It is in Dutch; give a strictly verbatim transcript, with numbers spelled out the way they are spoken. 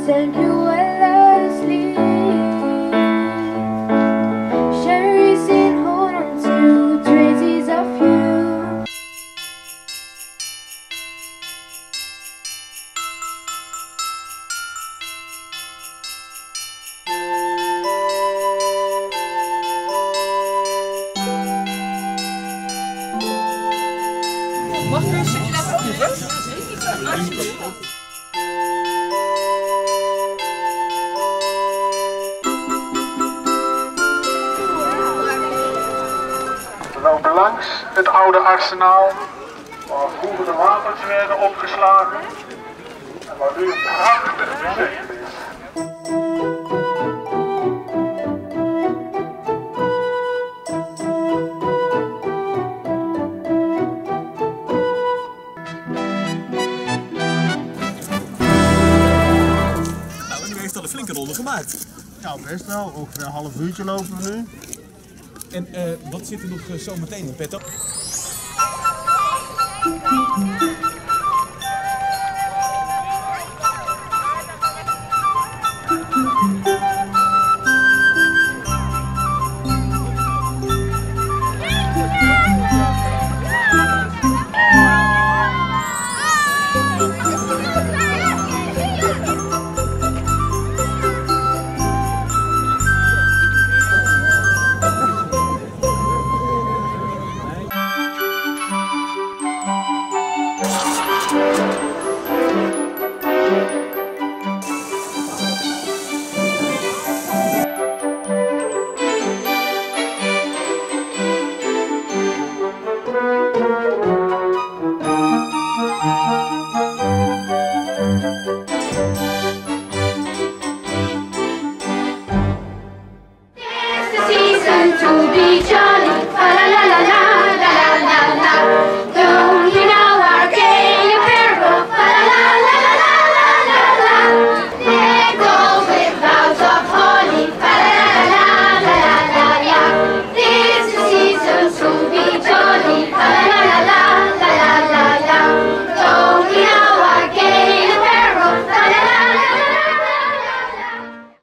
Thank you, Leslie. Cherries in hold on to traces of you. Mag ik een stukje laten proeven? We lopen langs het oude arsenaal, waar vroeger de wapens werden opgeslagen en waar nu een prachtig museum is. Nou, u heeft al een flinke ronde gemaakt. Ja, best wel. Ongeveer een half uurtje lopen we nu. En uh, wat zit er nog uh, zo meteen in petto? Thank you.